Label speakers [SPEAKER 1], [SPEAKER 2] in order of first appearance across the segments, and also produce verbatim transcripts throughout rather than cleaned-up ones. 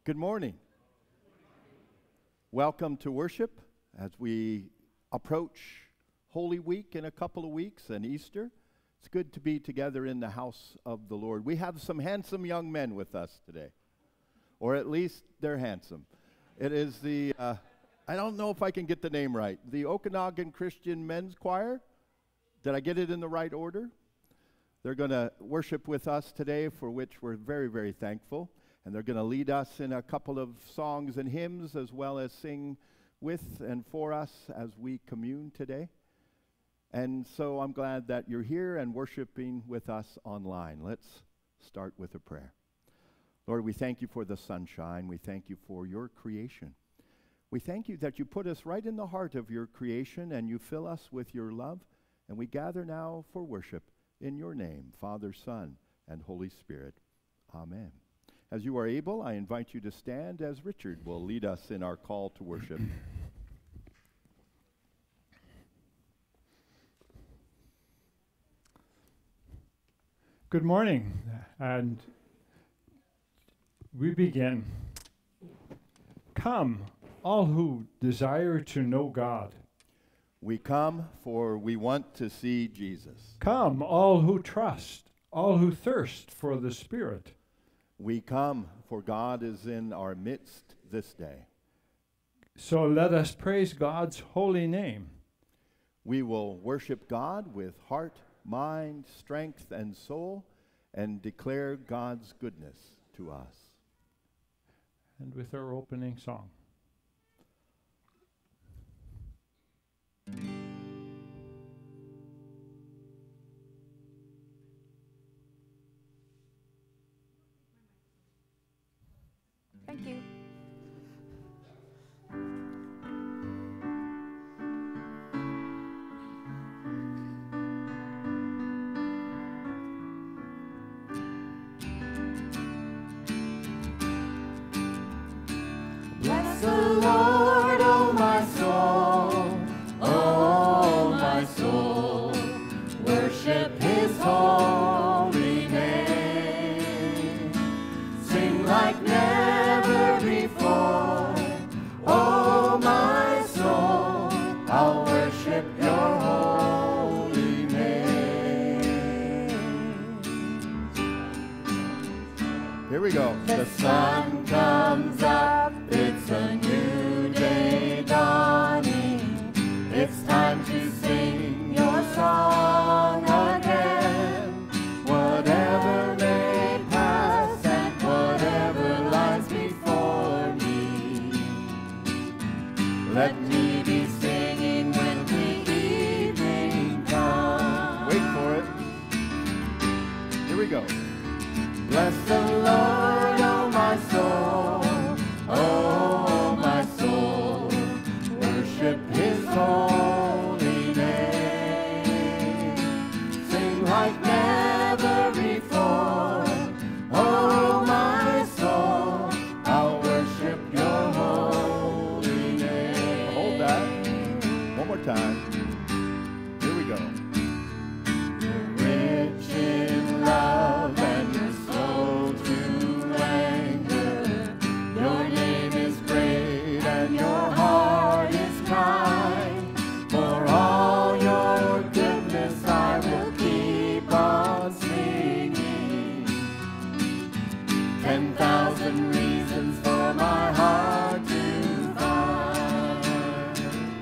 [SPEAKER 1] Good morning. Welcome to worship as we approach Holy Week in a couple of weeks and Easter. It's good to be together in the house of the Lord. We have some handsome young men with us today, or at least they're handsome. It is the, uh, I don't know if I can get the name right, the Okanagan Christian Men's Choir. Did I get it in the right order? They're going to worship with us today, for which we're very, very thankful. And they're going to lead us in a couple of songs and hymns, as well as sing with and for us as we commune today. And so I'm glad that you're here and worshiping with us online. Let's start with a prayer. Lord, we thank you for the sunshine. We thank you for your creation. We thank you that you put us right in the heart of your creation and you fill us with your love. And we gather now for worship in your name, Father, Son, and Holy Spirit. Amen. As you are able, I invite you to stand as Richard will lead us in our call to worship.
[SPEAKER 2] Good morning, and we begin. Come, all who desire to know God.
[SPEAKER 1] We come, for we want to see Jesus.
[SPEAKER 2] Come, all who trust, all who thirst for the Spirit.
[SPEAKER 1] We come, for God is in our midst this day.
[SPEAKER 2] So let us praise God's holy name.
[SPEAKER 1] We will worship God with heart, mind, strength, and soul, and declare God's goodness to us.
[SPEAKER 2] And with our opening song.
[SPEAKER 3] Thank you.
[SPEAKER 4] Bless the Lord, oh my soul, oh my soul, worship his holy name. Sing like never before, oh my soul, I'll worship your holy name.
[SPEAKER 1] Here we go.
[SPEAKER 4] The sun comes up, it's a new day dawning. It's time to sing your song again. Whatever may pass and whatever lies before me, let me be singing when the evening comes.
[SPEAKER 1] Wait for it. Here we go.
[SPEAKER 4] Bless the Lord, oh my soul, oh my soul, worship his holy name. Sing like never before, oh my soul, I'll worship your holy name.
[SPEAKER 1] Hold that. One more time. Here we go.
[SPEAKER 4] You're rich in love and you're slow to anger. Your name is great and your heart is kind. For all your goodness I will keep on singing. Ten thousand reasons for my heart to find.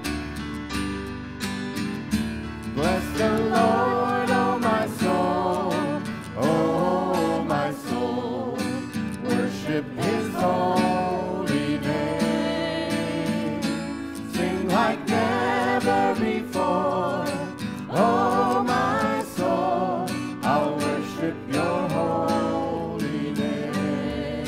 [SPEAKER 4] Bless the Lord, oh my soul, oh my soul, worship his holy name. Sing like never before, oh my soul, I'll worship your holy name.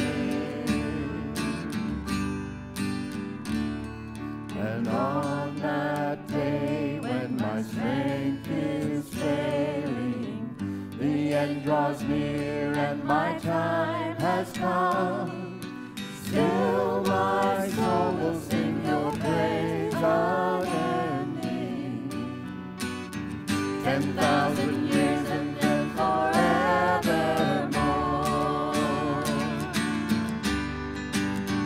[SPEAKER 4] And on that day when my strength is failing, the end draws near and my time has come, still my soul will sing your praise unending. Ten thousand years and then forevermore.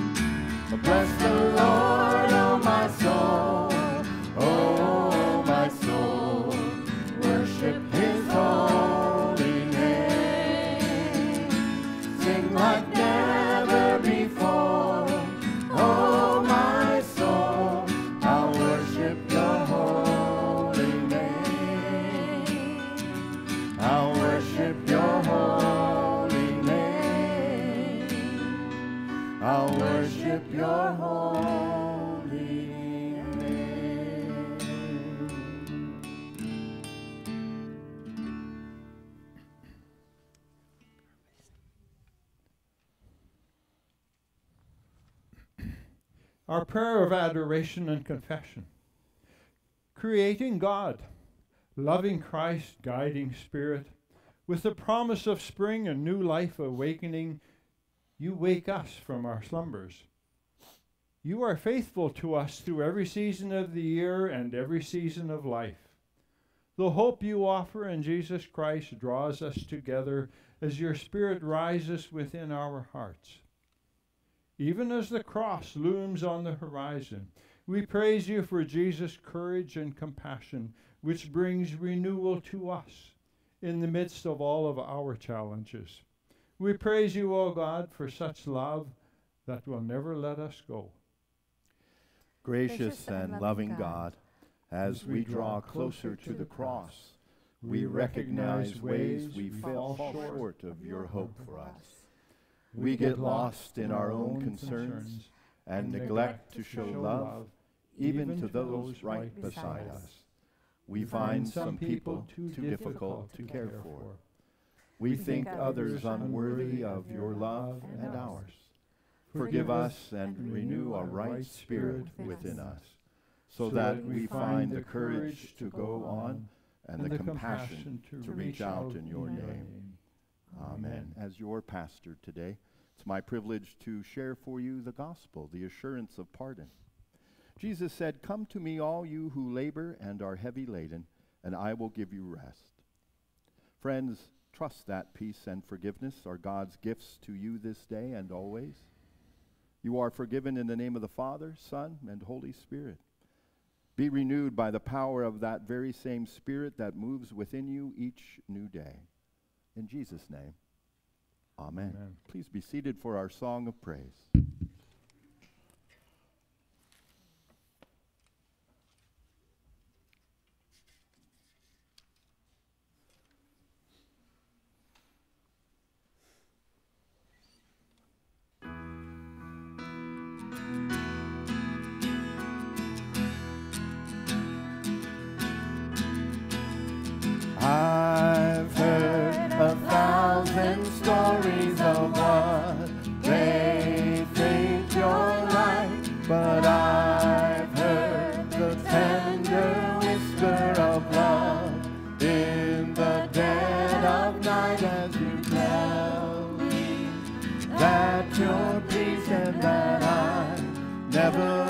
[SPEAKER 2] Our prayer of adoration and confession. Creating God, loving Christ, guiding Spirit, with the promise of spring and new life awakening, you wake us from our slumbers. You are faithful to us through every season of the year and every season of life. The hope you offer in Jesus Christ draws us together as your Spirit rises within our hearts. Even as the cross looms on the horizon, we praise you for Jesus' courage and compassion, which brings renewal to us in the midst of all of our challenges. We praise you, O God, for such love that will never let us go.
[SPEAKER 1] Gracious and loving God, as we draw closer to the cross, we recognize ways we fall short of your hope for us. We get lost in our own concerns and neglect to show love even to those right beside us. We find some people too difficult to care for. We think others unworthy of your love and ours. Forgive us and renew a right spirit within us, so that we find the courage to go on and the compassion to reach out in your name. Amen. As your pastor today, it's my privilege to share for you the gospel, the assurance of pardon. Jesus said, "Come to me, all you who labor and are heavy laden, and I will give you rest." Friends, trust that peace and forgiveness are God's gifts to you this day and always. You are forgiven in the name of the Father, Son, and Holy Spirit. Be renewed by the power of that very same Spirit that moves within you each new day. In Jesus' name, amen. Amen. Please be seated for our song of praise. I've heard a thousand stories of what they think you're like, but I've heard the tender whisper of love in the dead of night as you tell me that you're peace and that I'm never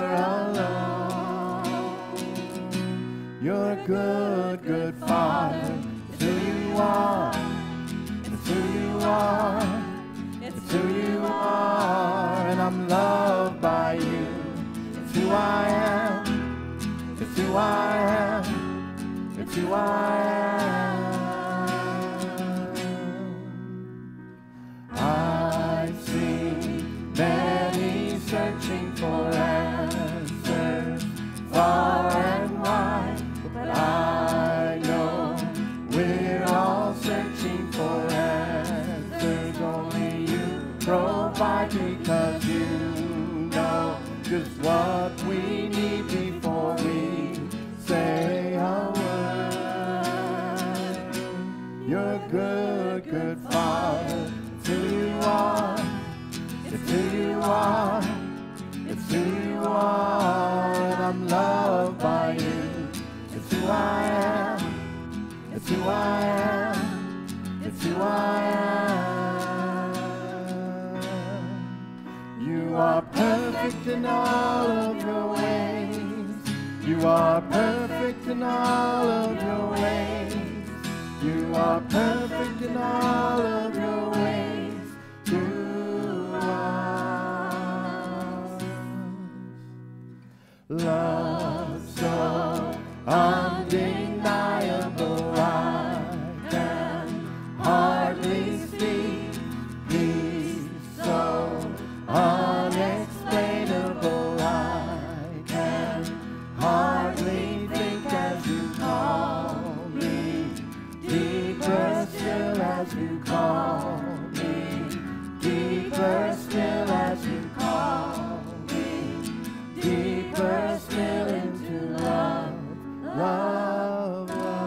[SPEAKER 1] alone. You're a good, good Father. It's who you are, it's who you are, it's who you are, and I'm loved by you. It's who I am, it's who I am, it's who I am. I've seen many searching for answers far and wide, but I know we're all searching for answers only you provide, because you know just what we need before we say a word. You're a good, good Father. It's who you are, it's who you are, it's who you are, and I'm loved by you. It's who I am, it's who I am, it's who I am. You are perfect in all of your ways. You are perfect in all of your ways. You are perfect in all of your ways to us. Love so undeniable, I can hardly speak. Peace so unexplainable, I can hardly think as you call me. Deeper still as you call me. Deeper still as you call me. Deeper still into love. Love,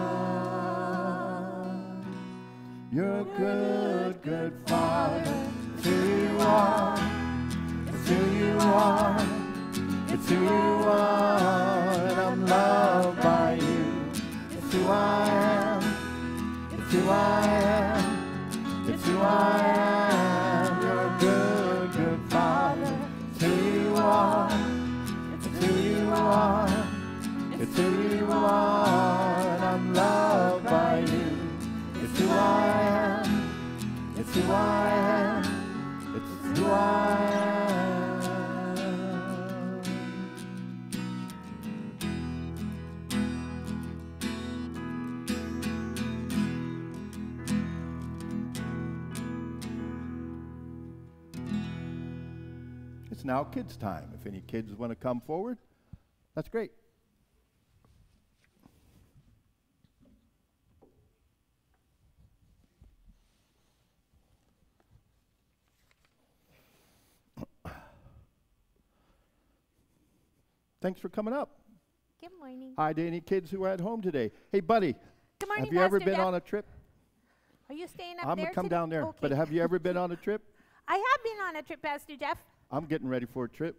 [SPEAKER 1] love. You're a good, good Father. It's who you are. It's who you are. It's who you are, and I'm loved by you. It's who I am. It's who I am. It's who I am. You're a good, good Father. It's who you are. It's who you are. It's who you are, and I'm loved by you. It's who I am. It's who I am. It's who I am. It's now kids' time. If any kids want to come forward, that's great. Thanks for coming up.
[SPEAKER 3] Good morning.
[SPEAKER 1] Hi to any kids who are at home today. Hey, buddy.
[SPEAKER 3] Good morning,
[SPEAKER 1] Have you ever
[SPEAKER 3] Pastor
[SPEAKER 1] been
[SPEAKER 3] Jeff.
[SPEAKER 1] on a trip?
[SPEAKER 3] Are you staying up
[SPEAKER 1] I'm
[SPEAKER 3] there
[SPEAKER 1] going to come
[SPEAKER 3] today?
[SPEAKER 1] down there.
[SPEAKER 3] Okay.
[SPEAKER 1] But have you ever been on a trip?
[SPEAKER 3] I have been on a trip, Pastor Jeff.
[SPEAKER 1] I'm getting ready for a trip.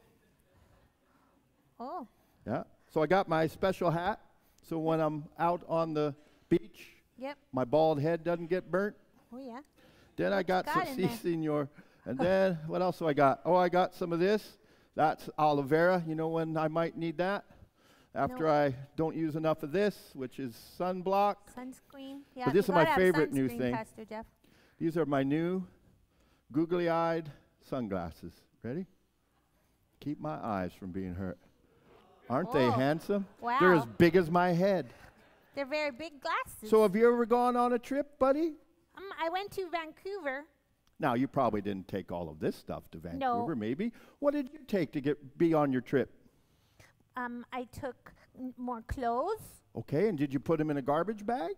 [SPEAKER 3] Oh.
[SPEAKER 1] Yeah. So I got my special hat. So when I'm out on the beach,
[SPEAKER 3] Yep.
[SPEAKER 1] my bald head doesn't get burnt.
[SPEAKER 3] Oh, yeah.
[SPEAKER 1] Then I got
[SPEAKER 3] got
[SPEAKER 1] some
[SPEAKER 3] in
[SPEAKER 1] Si
[SPEAKER 3] there?
[SPEAKER 1] Senor. And then what else do I got? Oh, I got some of this. That's aloe vera. You know when I might need that? After
[SPEAKER 3] No.
[SPEAKER 1] I don't use enough of this, which is sunblock.
[SPEAKER 3] Sunscreen. Yeah.
[SPEAKER 1] this
[SPEAKER 3] you
[SPEAKER 1] is my
[SPEAKER 3] gotta have
[SPEAKER 1] favorite new
[SPEAKER 3] sunscreen,
[SPEAKER 1] thing.
[SPEAKER 3] Pastor Jeff.
[SPEAKER 1] These are my new googly-eyed sunglasses. Ready? Keep my eyes from being hurt. Aren't they
[SPEAKER 3] Whoa.
[SPEAKER 1] handsome? They're as
[SPEAKER 3] Wow.
[SPEAKER 1] big as my head.
[SPEAKER 3] They're very big glasses.
[SPEAKER 1] So have you ever gone on a trip, buddy?
[SPEAKER 3] um, I went to Vancouver.
[SPEAKER 1] Now, you probably didn't take all of this stuff to
[SPEAKER 3] No.
[SPEAKER 1] Vancouver, maybe. What did you take to get be on your trip?
[SPEAKER 3] Um, I took n- more clothes.
[SPEAKER 1] Okay, and did you put them in a garbage bag?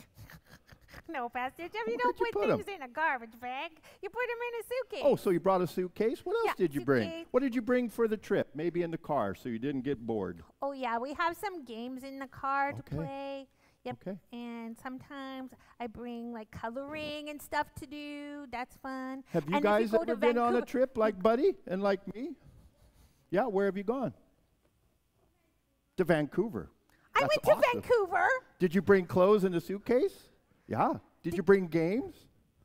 [SPEAKER 3] No, Pastor Jeff, you
[SPEAKER 1] Where'd
[SPEAKER 3] don't
[SPEAKER 1] you
[SPEAKER 3] put,
[SPEAKER 1] put 'em?
[SPEAKER 3] things in a garbage bag. You put them in a suitcase.
[SPEAKER 1] Oh, so you brought a suitcase? What else
[SPEAKER 3] Yeah,
[SPEAKER 1] did you bring?
[SPEAKER 3] suitcase.
[SPEAKER 1] What did you bring for the trip? Maybe in the car so you didn't get bored.
[SPEAKER 3] Oh, yeah, we have some games in the car to
[SPEAKER 1] Okay.
[SPEAKER 3] play. Yep.
[SPEAKER 1] Okay.
[SPEAKER 3] And sometimes I bring like coloring and stuff to do. That's fun.
[SPEAKER 1] Have you
[SPEAKER 3] And if
[SPEAKER 1] guys
[SPEAKER 3] go
[SPEAKER 1] ever
[SPEAKER 3] to
[SPEAKER 1] been on a
[SPEAKER 3] Vancouver-
[SPEAKER 1] trip like Buddy and like me? Yeah, where have you gone? To Vancouver.
[SPEAKER 3] I
[SPEAKER 1] That's
[SPEAKER 3] went to
[SPEAKER 1] awesome.
[SPEAKER 3] Vancouver.
[SPEAKER 1] Did you bring clothes in the suitcase? Yeah. Did you bring games?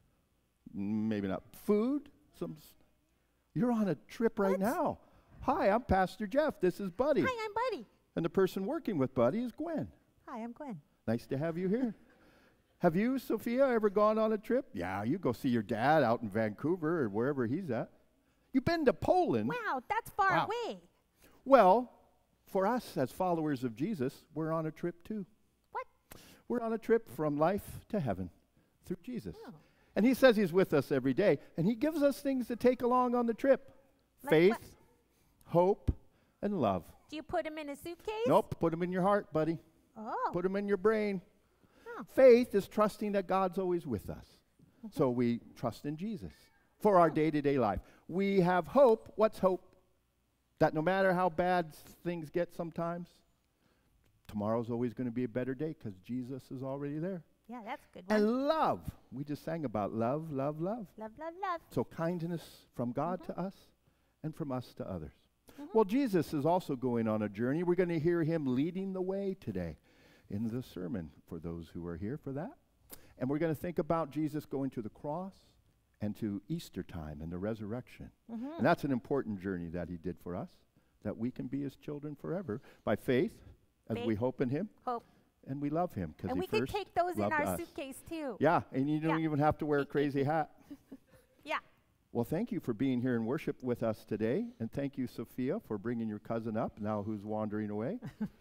[SPEAKER 1] Mm, Maybe not. Food? Some. s- You're on a trip right
[SPEAKER 3] What?
[SPEAKER 1] now. Hi, I'm Pastor Jeff. This is Buddy.
[SPEAKER 3] Hi, I'm Buddy.
[SPEAKER 1] And the person working with Buddy is Gwen.
[SPEAKER 3] Hi, I'm Gwen.
[SPEAKER 1] Nice to have you here. Have you, Sophia, ever gone on a trip? Yeah, you go see your dad out in Vancouver or wherever he's at. You've been to Poland?
[SPEAKER 3] Wow, that's far
[SPEAKER 1] Wow.
[SPEAKER 3] away.
[SPEAKER 1] Well, for us as followers of Jesus, we're on a trip too.
[SPEAKER 3] What?
[SPEAKER 1] We're on a trip from life to heaven through Jesus.
[SPEAKER 3] Oh.
[SPEAKER 1] And he says he's with us every day. And he gives us things to take along on the trip.
[SPEAKER 3] Like
[SPEAKER 1] Faith,
[SPEAKER 3] what?
[SPEAKER 1] hope, and love.
[SPEAKER 3] Do you put them in a suitcase?
[SPEAKER 1] Nope, put them in your heart, buddy.
[SPEAKER 3] Oh.
[SPEAKER 1] Put them in your brain.
[SPEAKER 3] Oh.
[SPEAKER 1] Faith is trusting that God's always with us. So we trust in Jesus for our day-to-day life. We have hope. What's hope? That no matter how bad s- things get sometimes, tomorrow's always going to be a better day because Jesus is already there.
[SPEAKER 3] Yeah, that's a good one.
[SPEAKER 1] And love. We just sang about love, love, love.
[SPEAKER 3] Love, love, love.
[SPEAKER 1] So kindness from God to us and from us to others.
[SPEAKER 3] Mhm.
[SPEAKER 1] Well, Jesus is also going on a journey. We're going to hear him leading the way today in the sermon for those who are here for that. And we're going to think about Jesus going to the cross and to Easter time and the resurrection.
[SPEAKER 3] Mhm.
[SPEAKER 1] And that's an important journey that he did for us, that we can be his children forever by faith as we
[SPEAKER 3] Faith.
[SPEAKER 1] hope in him
[SPEAKER 3] Hope.
[SPEAKER 1] and we love him because
[SPEAKER 3] And
[SPEAKER 1] he
[SPEAKER 3] we can
[SPEAKER 1] first
[SPEAKER 3] take those in
[SPEAKER 1] loved
[SPEAKER 3] our
[SPEAKER 1] us.
[SPEAKER 3] suitcase too.
[SPEAKER 1] Yeah, and you don't
[SPEAKER 3] Yeah.
[SPEAKER 1] even have to wear a crazy hat.
[SPEAKER 3] Yeah.
[SPEAKER 1] Well, thank you for being here in worship with us today. And thank you, Sophia, for bringing your cousin up, now who's wandering away.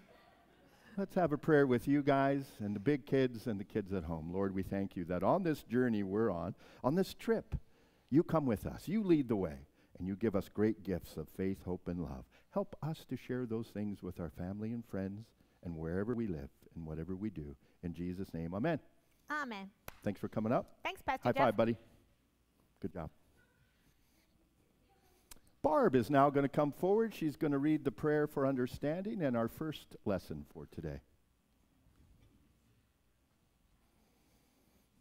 [SPEAKER 1] Let's have a prayer with you guys and the big kids and the kids at home. Lord, we thank you that on this journey we're on, on this trip, you come with us. You lead the way, and you give us great gifts of faith, hope, and love. Help us to share those things with our family and friends and wherever we live and whatever we do. In Jesus' name, amen.
[SPEAKER 3] Amen.
[SPEAKER 1] Thanks for coming up.
[SPEAKER 3] Thanks, Pastor
[SPEAKER 1] High
[SPEAKER 3] Jeff.
[SPEAKER 1] five, buddy. Good job. Barb is now going to come forward. She's going to read the prayer for understanding and our first lesson for today.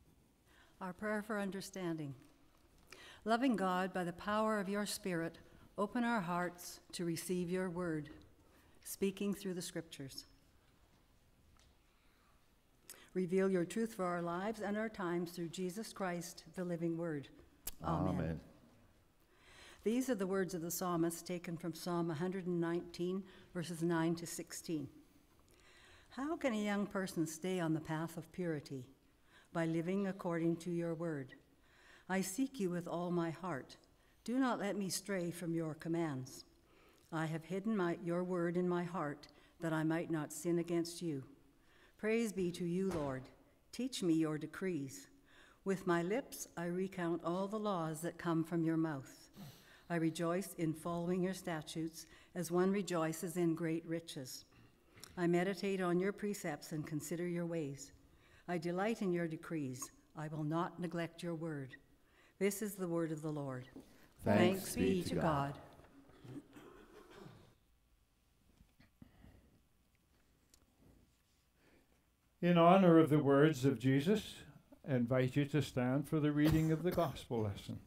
[SPEAKER 5] Our prayer for understanding. Loving God, by the power of your Spirit, Open our hearts to receive your word, speaking through the scriptures. Reveal your truth for our lives and our times through Jesus Christ, the living word. Amen.
[SPEAKER 1] Amen.
[SPEAKER 5] These are the words of the psalmist taken from Psalm one hundred nineteen, verses nine to sixteen. How can a young person stay on the path of purity? By living according to your word. I seek you with all my heart. Do not let me stray from your commands. I have hidden my, your word in my heart, that I might not sin against you. Praise be to you, Lord. Teach me your decrees. With my lips I recount all the laws that come from your mouth. I rejoice in following your statutes, as one rejoices in great riches. I meditate on your precepts and consider your ways. I delight in your decrees. I will not neglect your word. This is the word of the Lord.
[SPEAKER 1] Thanks,
[SPEAKER 5] Thanks be to God. God.
[SPEAKER 2] In honor of the words of Jesus, I invite you to stand for the reading of the gospel lesson.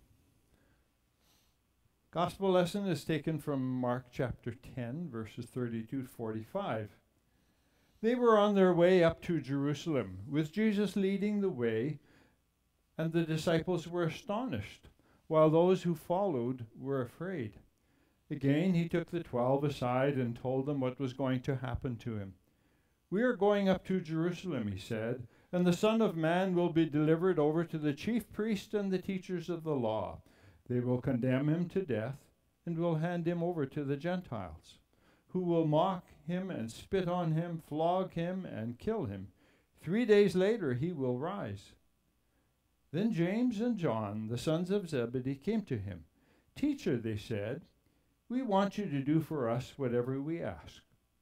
[SPEAKER 2] Gospel lesson is taken from Mark chapter ten, verses thirty-two to forty-five. They were on their way up to Jerusalem, with Jesus leading the way, and the disciples were astonished, while those who followed were afraid. Again he took the twelve aside and told them what was going to happen to him. We are going up to Jerusalem, he said, and the Son of Man will be delivered over to the chief priests and the teachers of the law. They will condemn him to death and will hand him over to the Gentiles, who will mock him and spit on him, flog him and kill him. Three days later he will rise. Then James and John, the sons of Zebedee, came to him. Teacher, they said, we want you to do for us whatever we ask.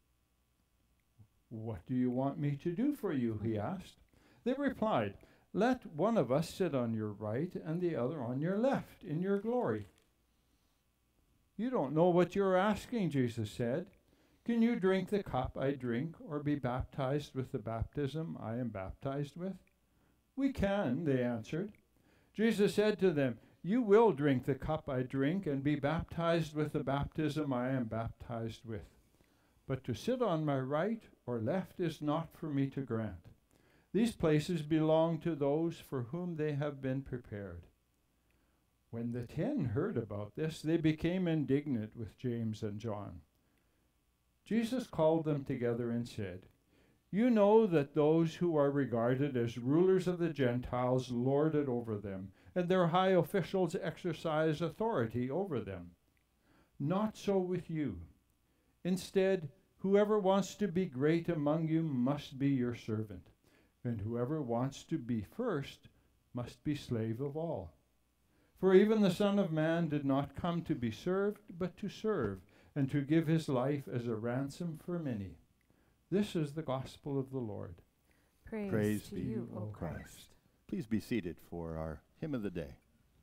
[SPEAKER 2] What do you want me to do for you? He asked. They replied, let one of us sit on your right and the other on your left in your glory. You don't know what you're asking, Jesus said. Can you drink the cup I drink or be baptized with the baptism I am baptized with? We can, they answered. Jesus said to them, you will drink the cup I drink and be baptized with the baptism I am baptized with. But to sit on my right or left is not for me to grant. These places belong to those for whom they have been prepared. When the ten heard about this, they became indignant with James and John. Jesus called them together and said, you know that those who are regarded as rulers of the Gentiles lord it over them, and their high officials exercise authority over them. Not so with you. Instead, whoever wants to be great among you must be your servant, and whoever wants to be first must be slave of all. For even the Son of Man did not come to be served, but to serve, and to give his life as a ransom for many. This is the gospel of the Lord.
[SPEAKER 3] Praise,
[SPEAKER 1] Praise
[SPEAKER 3] to
[SPEAKER 1] be
[SPEAKER 3] you,
[SPEAKER 1] O
[SPEAKER 3] O Christ.
[SPEAKER 1] Christ. Please be seated for our hymn of the day.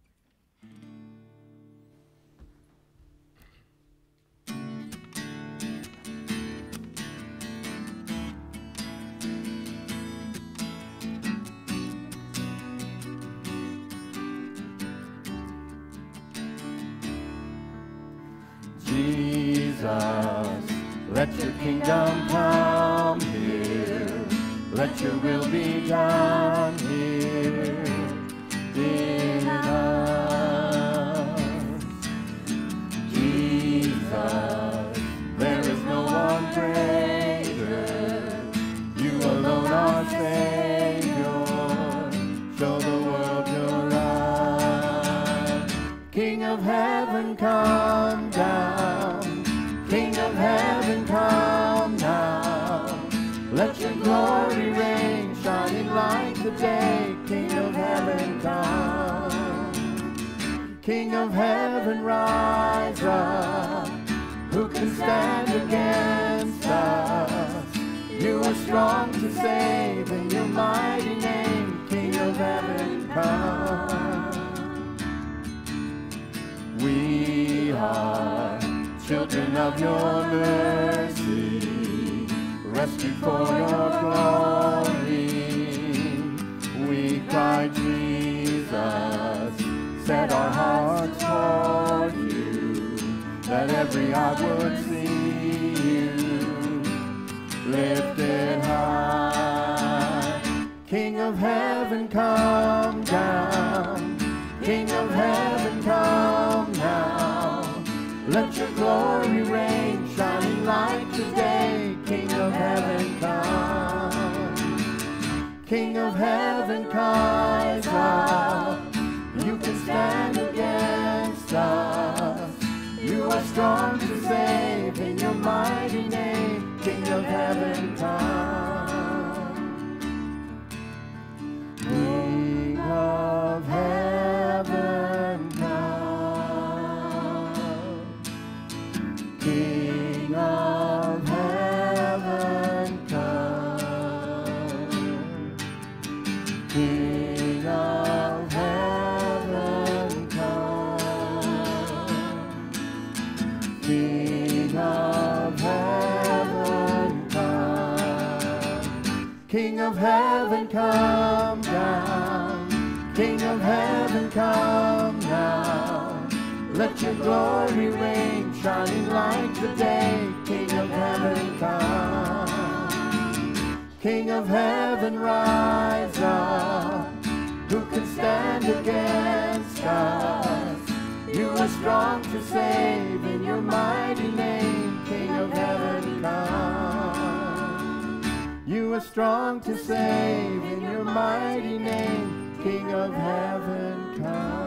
[SPEAKER 1] Jesus, let your kingdom come here. Let your will be done here in us. Jesus, there is no one greater. You alone are Savior. Show the world your love. King of heaven, come down. King of heaven, come now. Let your glory reign, shining like the day. King of heaven, come. King of heaven, rise up. Who can stand against us? You are strong to save, in your mighty name. King of heaven, come. We are children of your mercy, rescued for your glory. We cry, Jesus, set our hearts toward you.
[SPEAKER 4] every eye would see you lifted high. King of heaven, come down. King of heaven, come now. Let your glory reign, shining like today. King of heaven, come. King of heaven, rise up. You can stand against us. You are strong to save in your mighty name. King of heaven, come. King of heaven, come. King of heaven, come. King of heaven, come. King of heaven, come. King of heaven, come down. King of heaven, come now. Let your glory reign, shining like the day. King of heaven, come. King of heaven, rise up. Who can stand against us? You are strong to save in your mighty name. King of heaven, come. You are strong to save in your mighty name. King of heaven, come.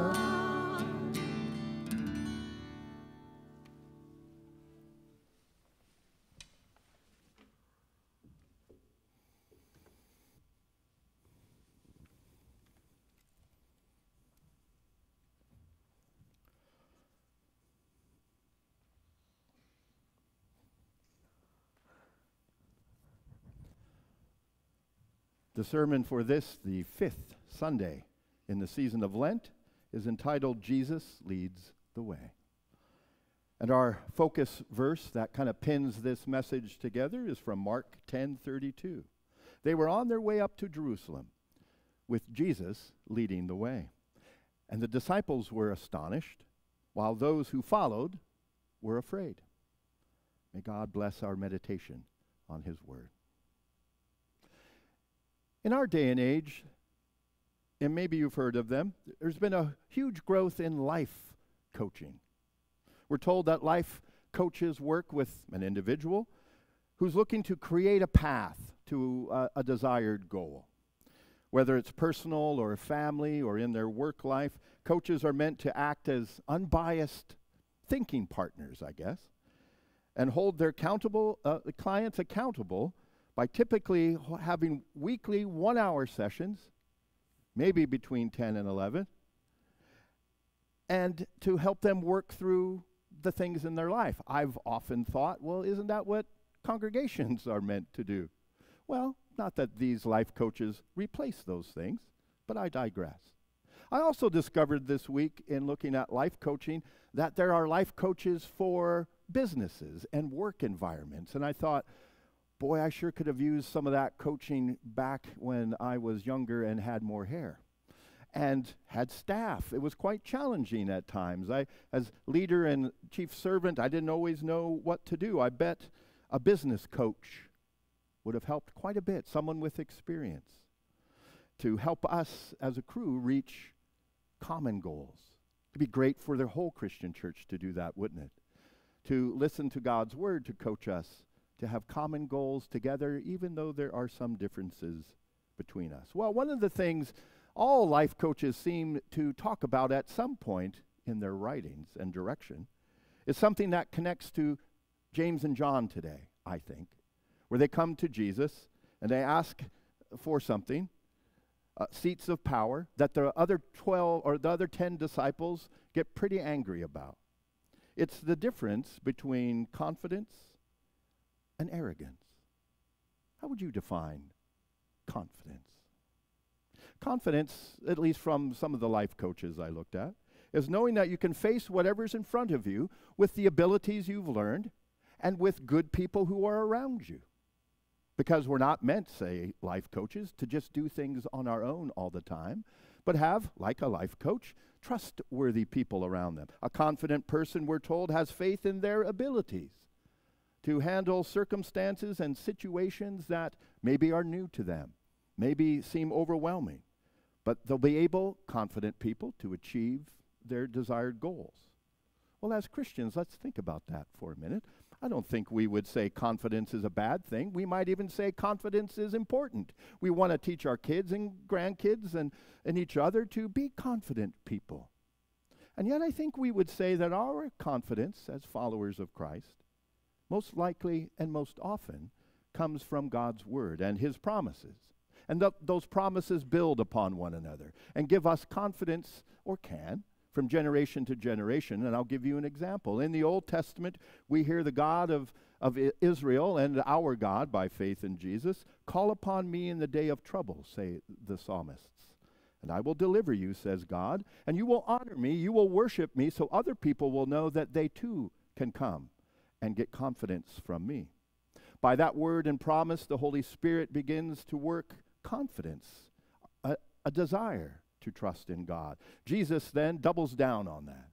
[SPEAKER 1] The sermon for this, the fifth Sunday in the season of Lent, is entitled Jesus Leads the Way. And our focus verse that kind of pins this message together is from Mark ten thirty-two. They were on their way up to Jerusalem with Jesus leading the way. And the disciples were astonished, while those who followed were afraid. May God bless our meditation on his word. In our day and age, and maybe you've heard of them, there's been a huge growth in life coaching. We're told that life coaches work with an individual who's looking to create a path to uh, a desired goal. Whether it's personal or family or in their work life, coaches are meant to act as unbiased thinking partners, I guess, and hold their accountable, uh, the clients accountable by typically having weekly one-hour sessions, maybe between ten and eleven, and to help them work through the things in their life. I've often thought, well, isn't that what congregations are meant to do? Well, not that these life coaches replace those things, but I digress. I also discovered this week in looking at life coaching that there are life coaches for businesses and work environments, and I thought, boy, I sure could have used some of that coaching back when I was younger and had more hair and had staff. It was quite challenging at times. I, as leader and chief servant, I didn't always know what to do. I bet a business coach would have helped quite a bit, someone with experience, to help us as a crew reach common goals. It'd be great for the whole Christian church to do that, wouldn't it? To listen to God's word to coach us, to have common goals together, even though there are some differences between us. Well, one of the things all life coaches seem to talk about at some point in their writings and direction is something that connects to James and John today, I think, where they come to Jesus and they ask for something, uh, seats of power, that the other twelve or the other ten disciples get pretty angry about. It's the difference between confidence and arrogance. How would you define confidence? Confidence, at least from some of the life coaches I looked at, is knowing that you can face whatever's in front of you with the abilities you've learned and with good people who are around you. Because we're not meant, say, life coaches, to just do things on our own all the time, but have, like a life coach, trustworthy people around them. A confident person, we're told, has faith in their abilities to handle circumstances and situations that maybe are new to them, maybe seem overwhelming, but they'll be able, confident people, to achieve their desired goals. Well, as Christians, let's think about that for a minute. I don't think we would say confidence is a bad thing. We might even say confidence is important. We want to teach our kids and grandkids and, and each other to be confident people. And yet I think we would say that our confidence as followers of Christ most likely and most often comes from God's word and his promises. And th- those promises build upon one another and give us confidence, or can, from generation to generation. And I'll give you an example. In the Old Testament, we hear the God of, of I- Israel and our God, by faith in Jesus, call upon me in the day of trouble, say the psalmists. And I will deliver you, says God, and you will honor me, you will worship me, so other people will know that they too can come and get confidence from me. By that word and promise, the Holy Spirit begins to work confidence, a, a desire to trust in God. Jesus then doubles down on that.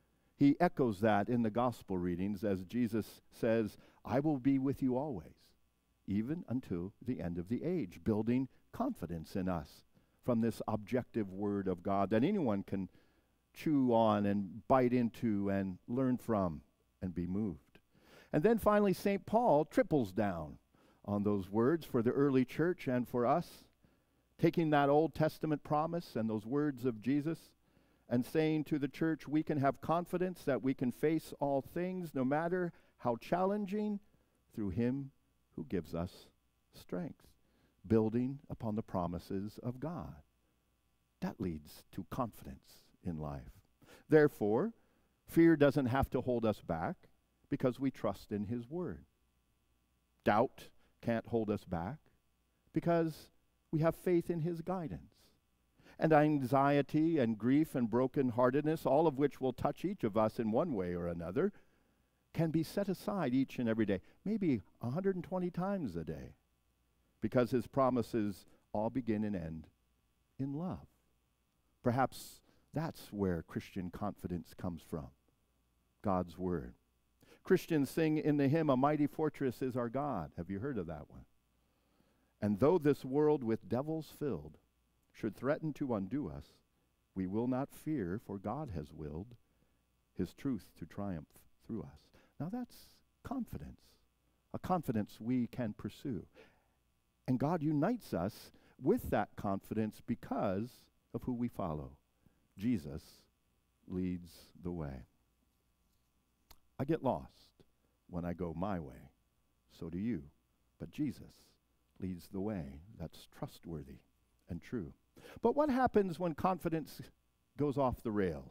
[SPEAKER 1] He echoes that in the gospel readings as Jesus says, I will be with you always, even until the end of the age, building confidence in us from this objective word of God that anyone can chew on and bite into and learn from and be moved. And then finally, Saint Paul triples down on those words for the early church and for us, taking that Old Testament promise and those words of Jesus and saying to the church, we can have confidence that we can face all things, no matter how challenging, through him who gives us strength, building upon the promises of God. That leads to confidence in life. Therefore, fear doesn't have to hold us back, because we trust in his word. Doubt can't hold us back because we have faith in his guidance. And anxiety and grief and brokenheartedness, all of which will touch each of us in one way or another, can be set aside each and every day, maybe one hundred twenty times a day, because his promises all begin and end in love. Perhaps that's where Christian confidence comes from, God's word. Christians sing in the hymn, A Mighty Fortress is Our God. Have you heard of that one? And though this world with devils filled should threaten to undo us, we will not fear, for God has willed his truth to triumph through us. Now that's confidence, a confidence we can pursue. And God unites us with that confidence because of who we follow. Jesus leads the way. I get lost when I go my way. So do you. But Jesus leads the way that's trustworthy and true. But what happens when confidence goes off the rails?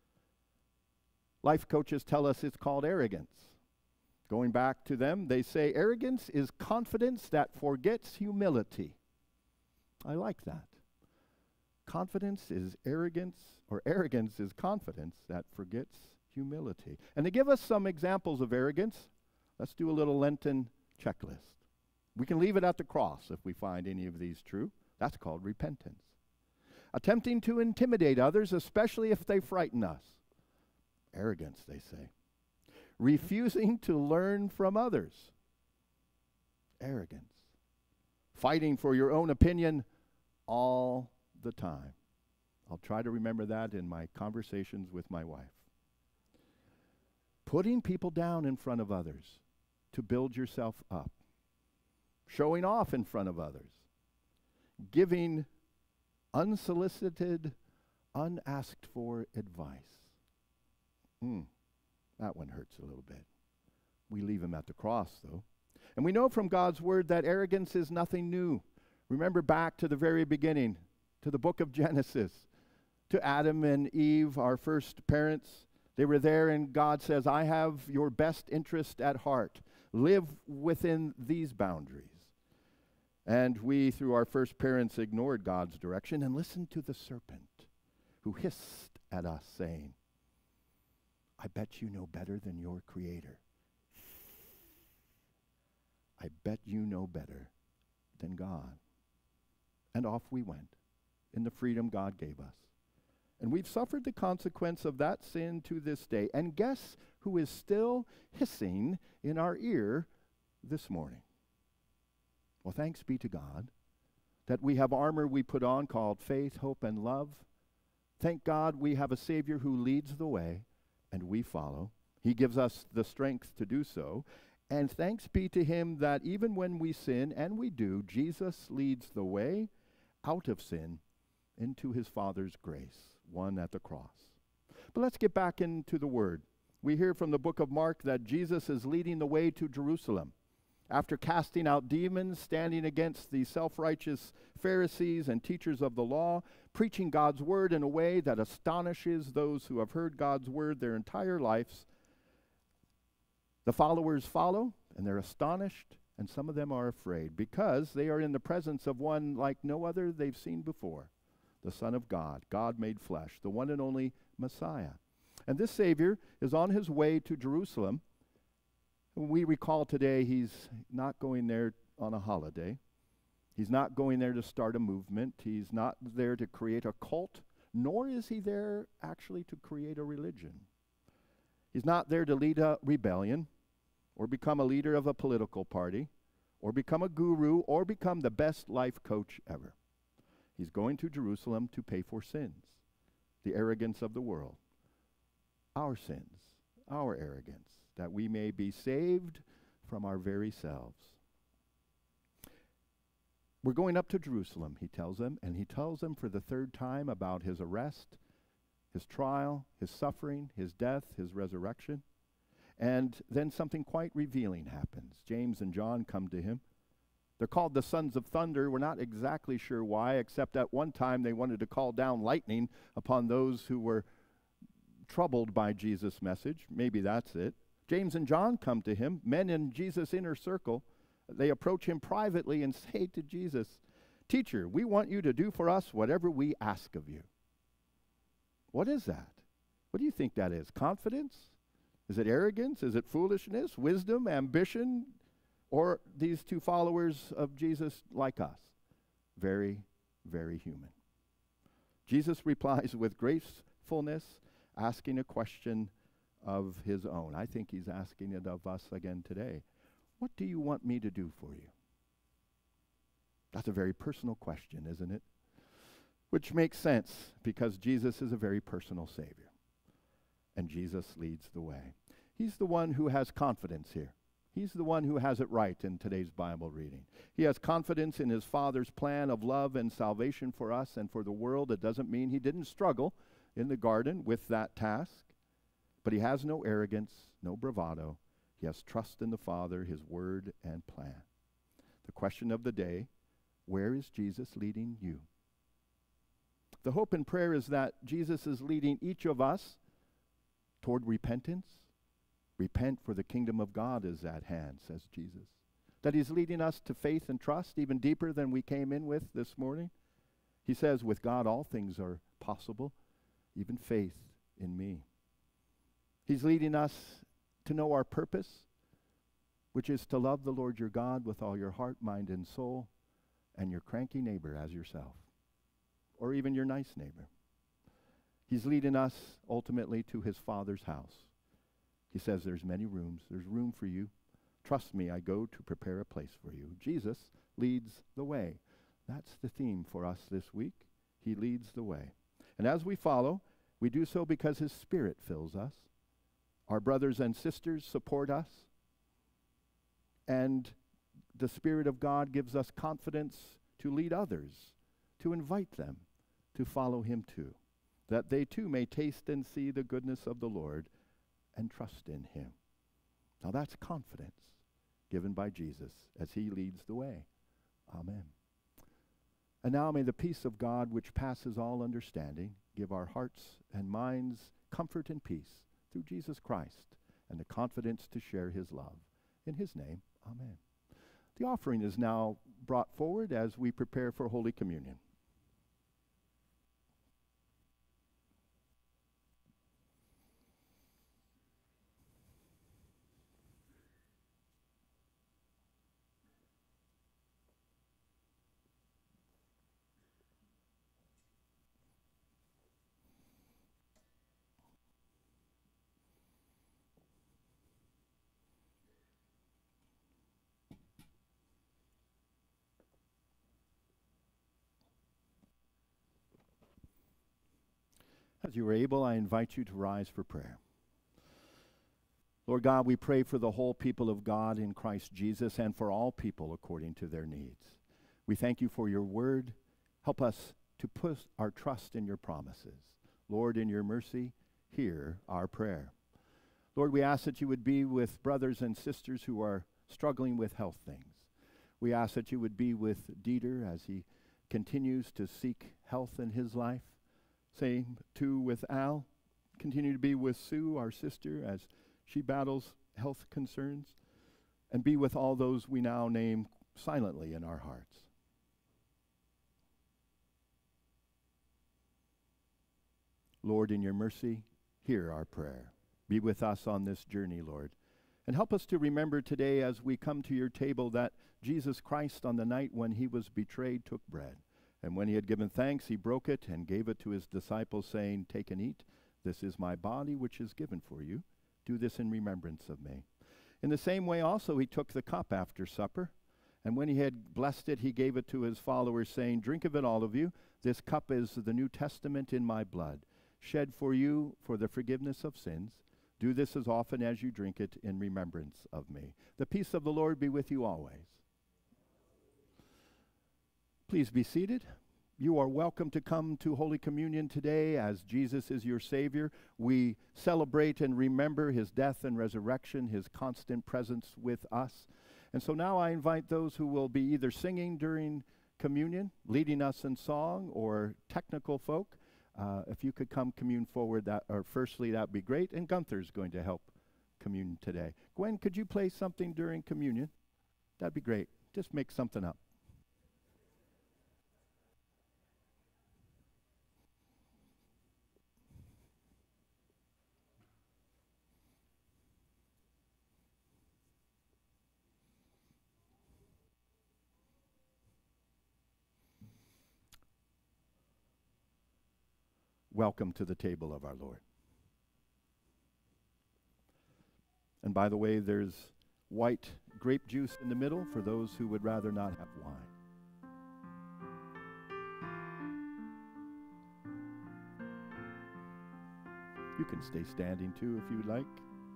[SPEAKER 1] Life coaches tell us it's called arrogance. Going back to them, they say arrogance is confidence that forgets humility. I like that. Confidence is arrogance, or arrogance is confidence that forgets humility. And to give us some examples of arrogance, let's do a little Lenten checklist. We can leave it at the cross if we find any of these true. That's called repentance. Attempting to intimidate others, especially if they frighten us. Arrogance, they say. Refusing to learn from others. Arrogance. Fighting for your own opinion all the time. I'll try to remember that in my conversations with my wife. Putting people down in front of others to build yourself up. Showing off in front of others. Giving unsolicited, unasked for advice. Hmm, that one hurts a little bit. We leave him at the cross, though. And we know from God's word that arrogance is nothing new. Remember back to the very beginning, to the book of Genesis, to Adam and Eve, our first parents. They were there, and God says, I have your best interest at heart. Live within these boundaries. And we, through our first parents, ignored God's direction and listened to the serpent who hissed at us, saying, I bet you know better than your Creator. I bet you know better than God. And off we went in the freedom God gave us. And we've suffered the consequence of that sin to this day. And guess who is still hissing in our ear this morning? Well, thanks be to God that we have armor we put on called faith, hope, and love. Thank God we have a Savior who leads the way, and we follow. He gives us the strength to do so. And thanks be to him that even when we sin, and we do, Jesus leads the way out of sin into his Father's grace, won at the cross. But let's get back into the Word. We hear from the book of Mark that Jesus is leading the way to Jerusalem. After casting out demons, standing against the self-righteous Pharisees and teachers of the law, preaching God's word in a way that astonishes those who have heard God's word their entire lives, the followers follow, and they're astonished, and some of them are afraid, because they are in the presence of one like no other they've seen before, the Son of God, God made flesh, the one and only Messiah. And this Savior is on his way to Jerusalem. We recall today he's not going there on a holiday. He's not going there to start a movement. He's not there to create a cult, nor is he there actually to create a religion. He's not there to lead a rebellion or become a leader of a political party or become a guru or become the best life coach ever. He's going to Jerusalem to pay for sins, the arrogance of the world, our sins, our arrogance, that we may be saved from our very selves. We're going up to Jerusalem, he tells them, and he tells them for the third time about his arrest, his trial, his suffering, his death, his resurrection. And then something quite revealing happens. James and John come to him. They're called the sons of thunder. We're not exactly sure why, except at one time they wanted to call down lightning upon those who were troubled by Jesus' message. Maybe that's it. James and John come to him, men in Jesus' inner circle. They approach him privately and say to Jesus, "Teacher, we want you to do for us whatever we ask of you." What is that? What do you think that is? Confidence? Is it arrogance? Is it foolishness? Wisdom? Ambition? Or these two followers of Jesus like us? Very, very human. Jesus replies with gracefulness, asking a question of his own. I think he's asking it of us again today. What do you want me to do for you? That's a very personal question, isn't it? Which makes sense because Jesus is a very personal Savior. And Jesus leads the way. He's the one who has confidence here. He's the one who has it right in today's Bible reading. He has confidence in his Father's plan of love and salvation for us and for the world. It doesn't mean he didn't struggle in the garden with that task. But he has no arrogance, no bravado. He has trust in the Father, his word, and plan. The question of the day, where is Jesus leading you? The hope and prayer is that Jesus is leading each of us toward repentance. Repent, for the kingdom of God is at hand, says Jesus. That he's leading us to faith and trust even deeper than we came in with this morning. He says, with God all things are possible, even faith in me. He's leading us to know our purpose, which is to love the Lord your God with all your heart, mind, and soul, and your cranky neighbor as yourself, or even your nice neighbor. He's leading us ultimately to his Father's house. He says there's many rooms. There's room for you. Trust me, I go to prepare a place for you. Jesus leads the way. That's the theme for us this week. He leads the way. And as we follow, we do so because his Spirit fills us. Our brothers and sisters support us. And the Spirit of God gives us confidence to lead others, to invite them to follow him too, that they too may taste and see the goodness of the Lord and trust in him. Now that's confidence given by Jesus as he leads the way. Amen. And now may the peace of God, which passes all understanding, give our hearts and minds comfort and peace through Jesus Christ and the confidence to share his love. In his name, amen. The offering is now brought forward as we prepare for Holy Communion. As you are able, I invite you to rise for prayer. Lord God, we pray for the whole people of God in Christ Jesus and for all people according to their needs. We thank you for your word. Help us to put our trust in your promises. Lord, in your mercy, hear our prayer. Lord, we ask that you would be with brothers and sisters who are struggling with health things. We ask that you would be with Dieter as he continues to seek health in his life. Same too with Al. Continue to be with Sue, our sister, as she battles health concerns. And be with all those we now name silently in our hearts. Lord, in your mercy, hear our prayer. Be with us on this journey, Lord. And help us to remember today as we come to your table that Jesus Christ on the night when he was betrayed took bread. And when he had given thanks, he broke it and gave it to his disciples, saying, "Take and eat. This is my body, which is given for you. Do this in remembrance of me." In the same way also he took the cup after supper. And when he had blessed it, he gave it to his followers, saying, "Drink of it, all of you. This cup is the New Testament in my blood, shed for you for the forgiveness of sins. Do this as often as you drink it in remembrance of me." The peace of the Lord be with you always. Please be seated. You are welcome to come to Holy Communion today as Jesus is your Savior. We celebrate and remember his death and resurrection, his constant presence with us. And so now I invite those who will be either singing during communion, leading us in song, or technical folk. Uh, if you could come commune forward, that, or firstly, that would be great. And Gunther's going to help commune today. Gwen, could you play something during communion? That'd be great. Just make something up. Welcome to the table of our Lord. And by the way, there's white grape juice in the middle for those who would rather not have wine. You can stay standing too if you would like.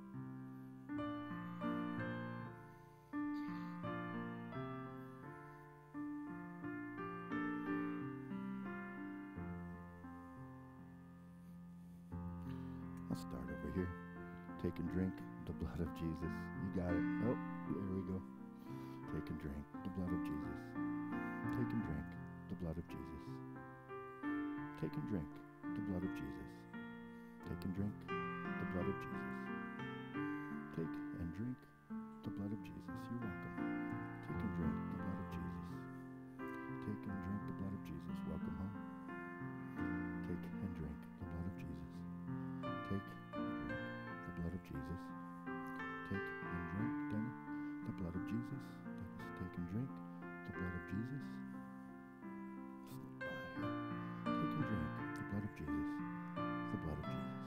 [SPEAKER 1] I'll start over here. Take and drink the blood of Jesus. You got it. Oh, there we go. Take and drink the blood of Jesus. Take and drink the blood of Jesus. Take and drink the blood of Jesus. Take and drink the blood of Jesus. Take and drink the blood of Jesus. You're welcome. Take and drink the blood of Jesus. Take and drink the blood of Jesus. Welcome home. Take and drink the blood of Jesus. Take and drink the blood of Jesus. Take and drink, Denny, the blood of Jesus. Take and drink the blood of Jesus. Slip by here. Take and drink the blood of Jesus. The blood of Jesus.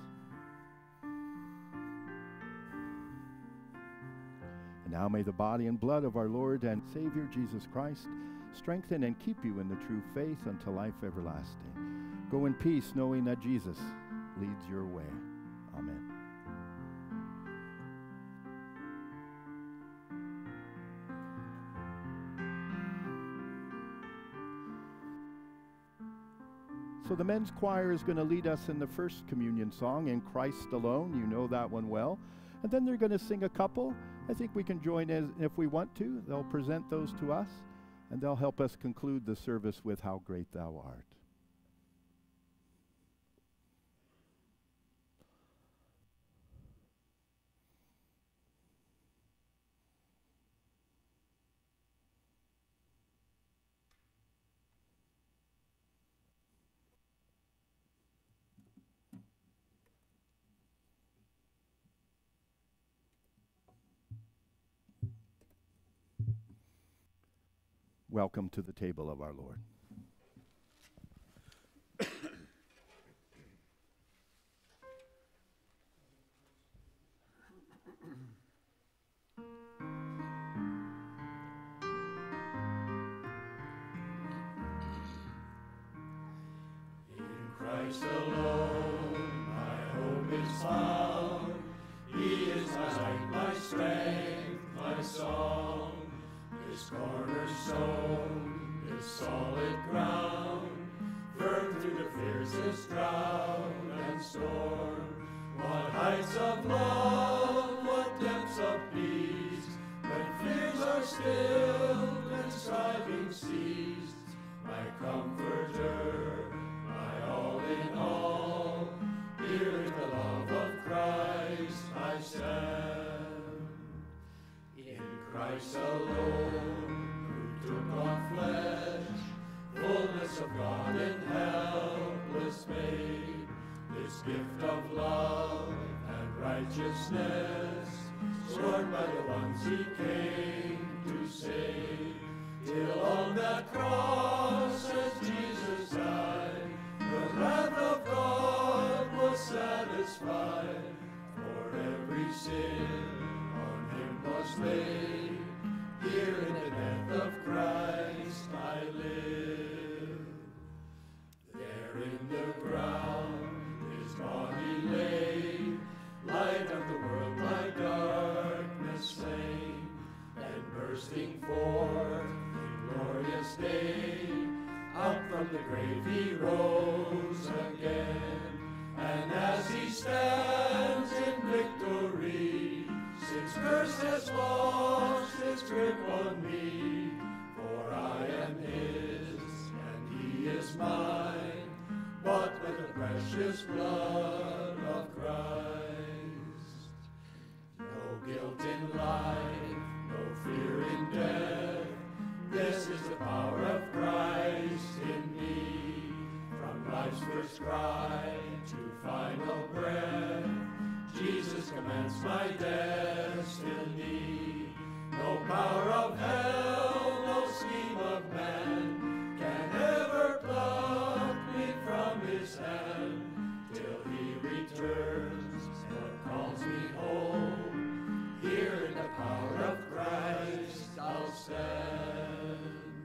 [SPEAKER 1] And now may the body and blood of our Lord and Savior Jesus Christ strengthen and keep you in the true faith unto life everlasting. Go in peace, knowing that Jesus leads your way. Amen. So the men's choir is going to lead us in the first communion song, "In Christ Alone." You know that one well. And then they're going to sing a couple. I think we can join in if we want to. They'll present those to us, and they'll help us conclude the service with "How Great Thou Art." Welcome to the table of our Lord.
[SPEAKER 4] In Christ alone. is found. He is my light, my strength, my song. This cornerstone, this solid ground, firm through the fiercest drought and storm. What heights of love, what depths of peace, when fears are stilled and striving ceased. My comforter, my all in all, here in the love of Christ I stand. In Christ alone, who took on flesh, fullness of God and helpless made, this gift of love and righteousness, sworn by the ones he came to save, till on that cross as Jesus died, the wrath of God was satisfied. For every sin on him was laid, here in the death of Christ I live. There in the ground his body lay, light of the world by darkness slain, and bursting forth in glorious day, up from the grave he rose again. And as he stands in victory, since curse has lost its grip on me, for I am his and he is mine, bought with the precious blood of Christ. No guilt in life, no fear in death, this is the power of Christ in me. From life's first cry to final breath, Jesus commands my destiny. No power of hell, no scheme of man can ever pluck me from his hand, till he returns and calls me home. Here in the power of Christ I'll stand.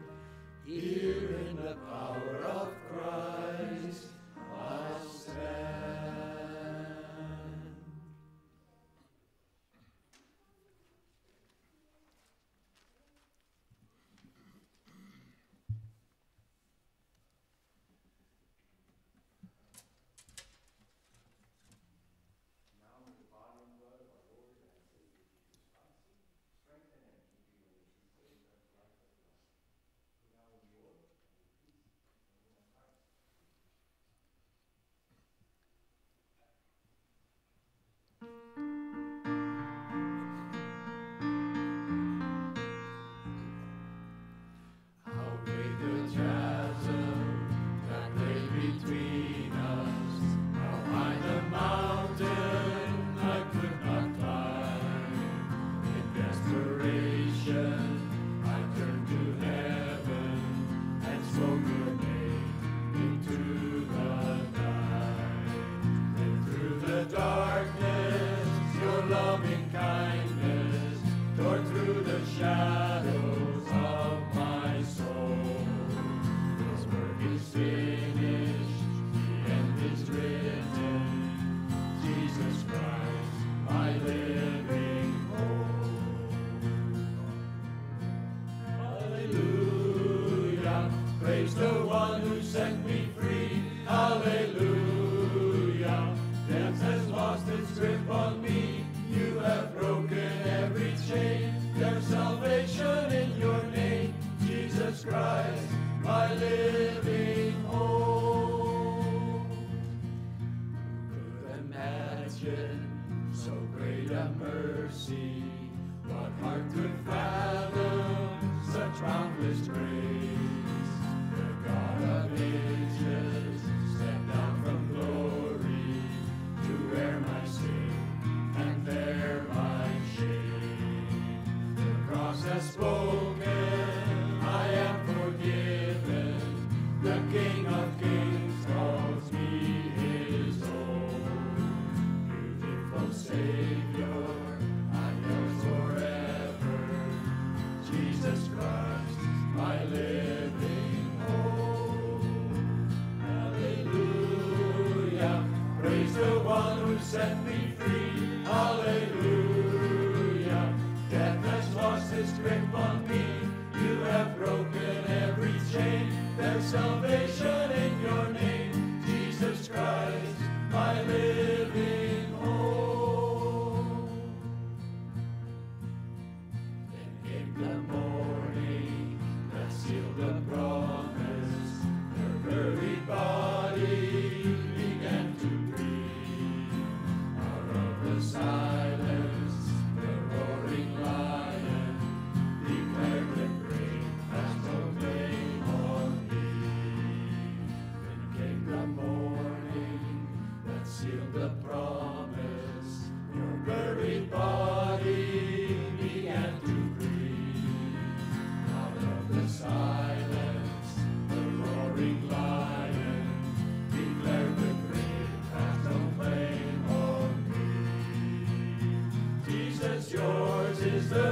[SPEAKER 4] Here in the power of Christ I'll stand. Praise the one who set me free. Hallelujah. Death has lost its grip on me. You have broken every chain. There's salvation in your name, Jesus Christ, my living hope. Who could imagine so great a mercy? What heart could fathom such boundless grace? God of ages, step down from glory to wear my sin and bear my shame. The cross has spoken, I am forgiven. The King of Kings calls me his own. Beautiful Savior, I'm yours forever. Jesus Christ, my living hope. Hallelujah. Praise the one who set me free. Hallelujah. Death has lost its grip on me. You have broken every chain. There's salvation in your name, Jesus Christ, my living hope. Then came the morning that sealed the promise. Your buried body began to breathe. Out of the silence, the roaring lion declared with great has no claim on me. Then came the morning that sealed the promise. Your buried body began to breathe. Out of the silence, the roaring lion declared the grave has no claim on me. Jesus, yours is the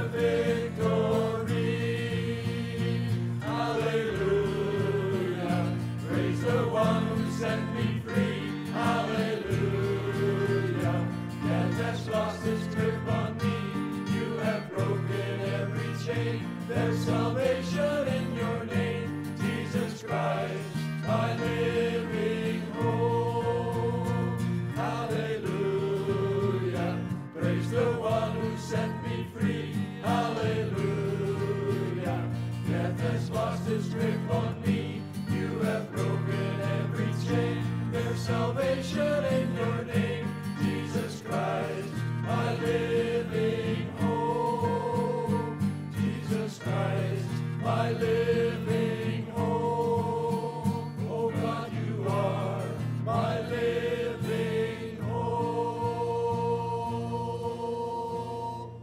[SPEAKER 4] victory. Hallelujah. Praise the one who set me free. Hallelujah. Death has lost its grip on me. You have broken every chain. There's salvation in your name, Jesus Christ, my living hope. Hallelujah. Praise the one who set me free. Hallelujah. Death has lost its grip on me. You have broken every chain. There's salvation in your name, Jesus Christ, my living hope. Jesus Christ, my living hope. Oh God, you are my living hope.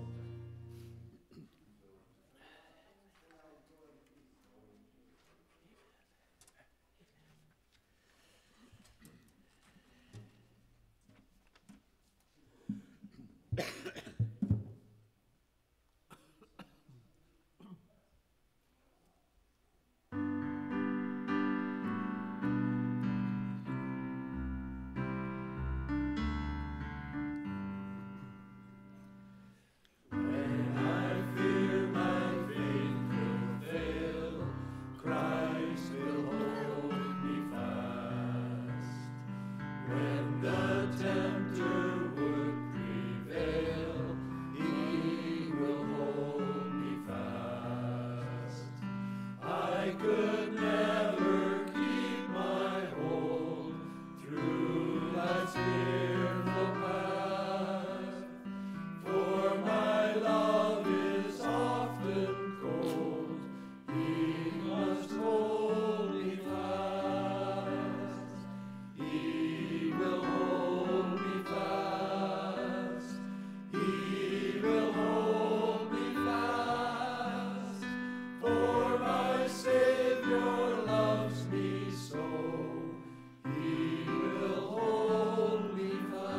[SPEAKER 4] When I fear my faith will fail, Christ will hold me fast. When the tempter would prevail, he will hold me fast. I could never keep my hold through life's fearful path, for my love is often cold. He must hold me fast. He will hold me fast. He will hold me fast. For my Savior loves me so. He will hold me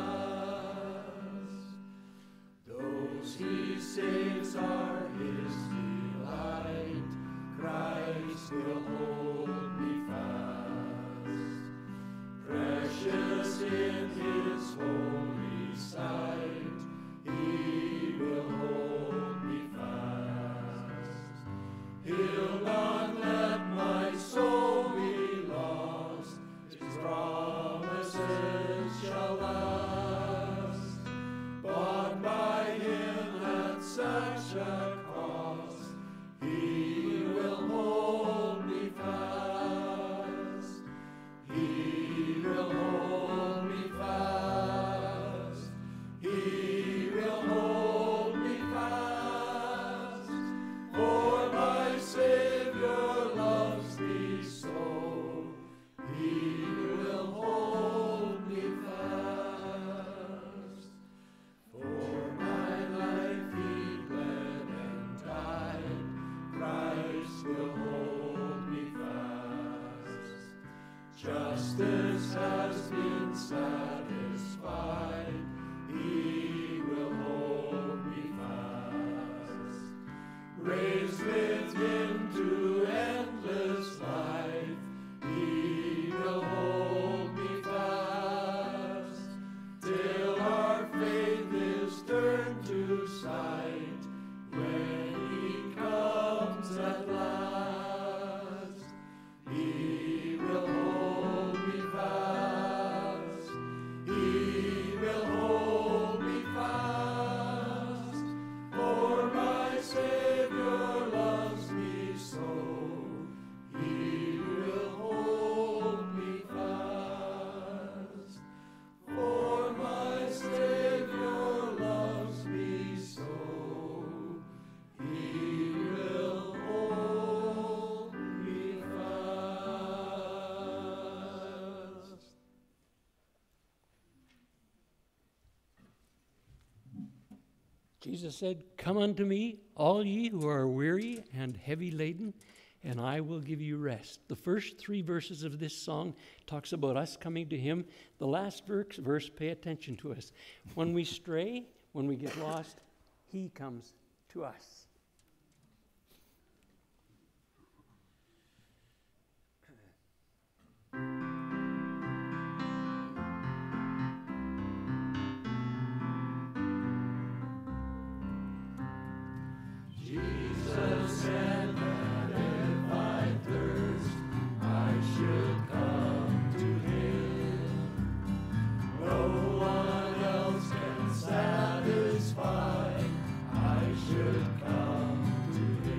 [SPEAKER 4] fast. Those he saves are his delight. Christ will hold me fast. Precious in his holy sight, he will hold me fast. He'll not let my soul be lost. His promises shall last. Bought by him at such a cost, he will hold me fast. He will hold me fast. He will hold me fast. For my Savior loves me so. He will hold me fast. For my life he bled and died. Christ will hold me fast. Justice has been satisfied. He will hold me fast. Raised with him to endless life, he will hold me fast. Till our
[SPEAKER 6] Jesus said, "Come unto me, all ye who are weary and heavy laden, and I will give you rest." The first three verses of this song talks about us coming to him. The last verse, verse pay attention to us. When we stray, when we get lost, he comes to us.
[SPEAKER 4] Jesus said that if I thirst, I should come to him. No one else can satisfy, I should come to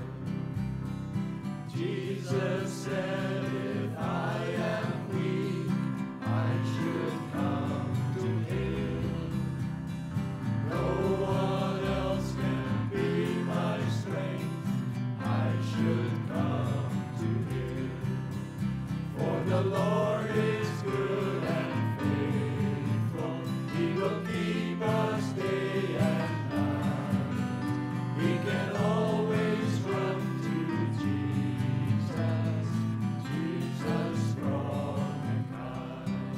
[SPEAKER 4] him. Jesus said if I am weak, I should come to him. No one else can be my strength, I should come to him. For the Lord is good and faithful, he will keep us day and night. We can always run to Jesus, Jesus strong and kind.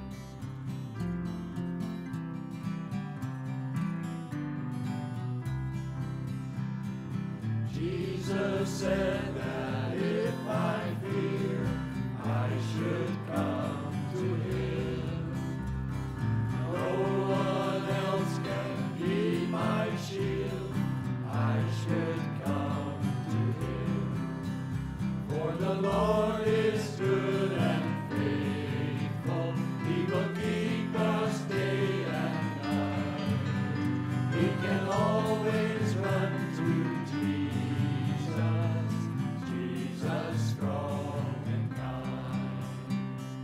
[SPEAKER 4] Jesus said that if I fear, I should come to him. No one else can be my shield, I should come to him. For the Lord is good and faithful, he will keep us day and night. We can always run to Jesus, Jesus strong and kind.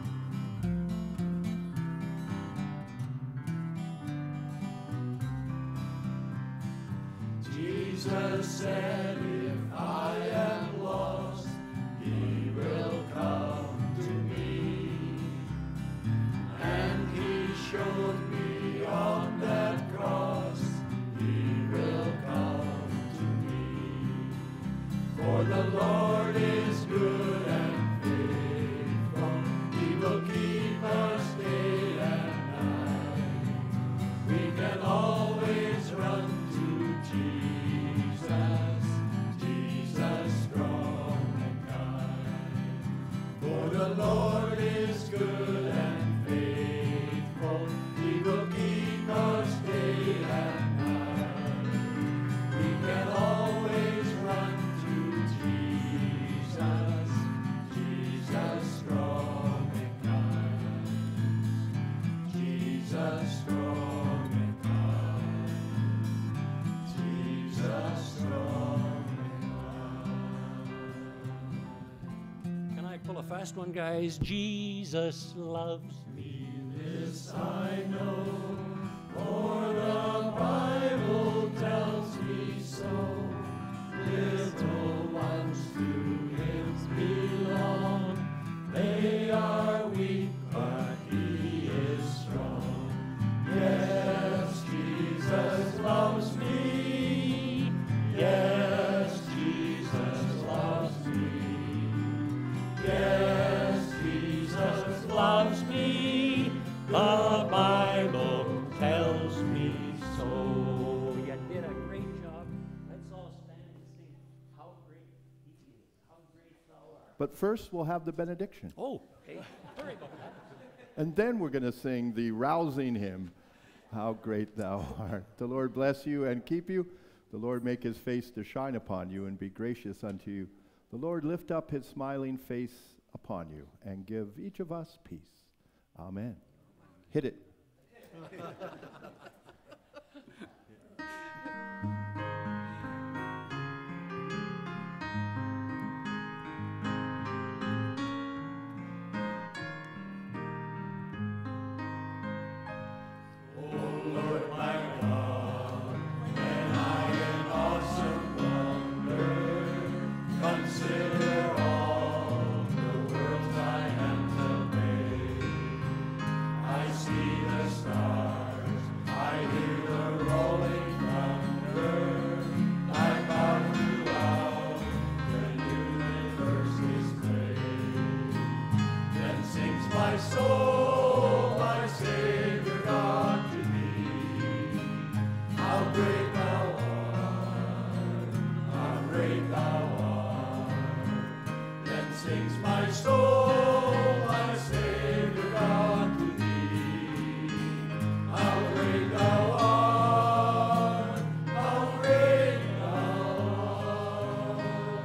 [SPEAKER 4] Jesus said, if I am lost, he will come to me. And he showed me on that cross, he will come to me. For the Lord is good and faithful, he will keep us day and night. We can always run to Jesus, Jesus strong and kind. For the Lord is good and faithful, he will keep us day and night. We can always run to Jesus, Jesus strong and kind. Jesus strong and kind. Jesus strong and kind.
[SPEAKER 6] Can I pull a fast one, guys? Jesus loves me.
[SPEAKER 4] This I know, for the Bible tells me so. Little ones to him belong. They are weak, but he is strong. Yes, Jesus loves me. Yes, Jesus loves me. Yes, Jesus loves me. The Bible tells me so.
[SPEAKER 6] You did a great job. Let's all stand and sing, "How great he is, how great thou art."
[SPEAKER 1] But first, we'll have the benediction.
[SPEAKER 6] Oh, okay. Sorry about that.
[SPEAKER 1] And then we're going to sing the rousing hymn, "How Great Thou Art." The Lord bless you and keep you. The Lord make his face to shine upon you and be gracious unto you. The Lord lift up his smiling face upon you and give each of us peace. Amen. Hit it.
[SPEAKER 4] Consider all the world thy hands have made. I see the stars, I my soul, my Savior God, to thee. How great thou art, how great thou art. Then sings my soul, my Savior God, to thee. How great thou art, how great thou art.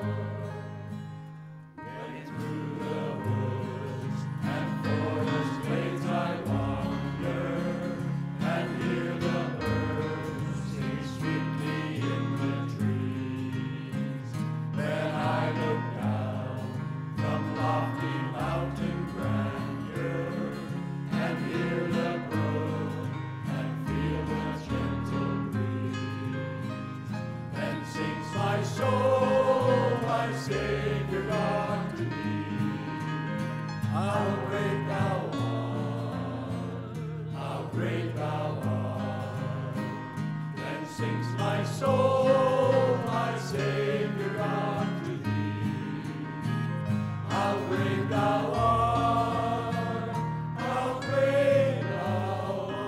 [SPEAKER 4] When through the woods and forest glades I wander, and hear the birds sing sweetly in the trees, then I look down from lofty mountain grandeur, and hear the brook and feel the gentle breeze. Then sings my soul, my Savior God, to thee. How great thou art, how great thou art. Then sings my soul, my Savior God, to thee. How great thou art, how great thou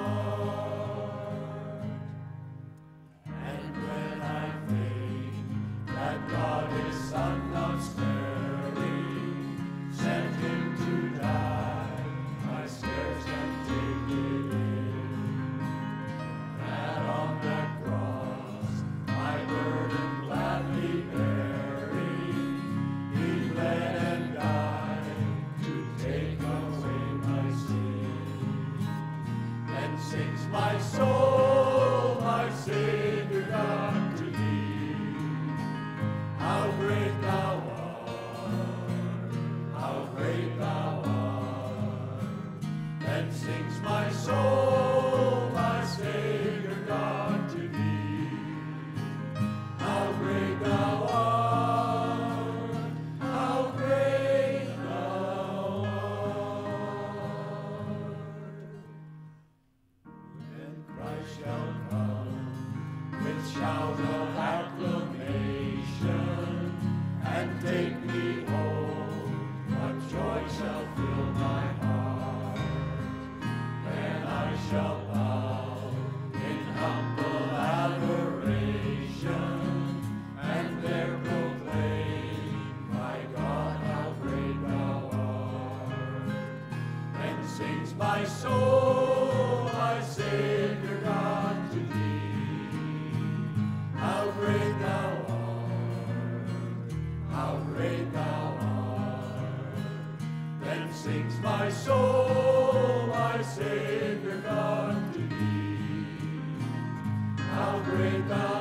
[SPEAKER 4] art. And when I think that God his Son not sparing sent him to die, I scarce can take it in. That on that cross, my burden gladly bearing, he bled and died to take away my sin. Then sings my soul, my Savior God, to thee. How great thou art, how great thou art. Then sings my soul, my Savior God, to thee. How great thou art, how great thou art. Then Christ shall come with shout of acclamation and take me home. What joy shall fill my heart? Then I shall bow in humble adoration and there proclaim, my God, how great thou art. Then sings my soul, my Savior God, to thee. How great thou art, how great thou art. Then sings my soul, my Savior God, to thee. How great thou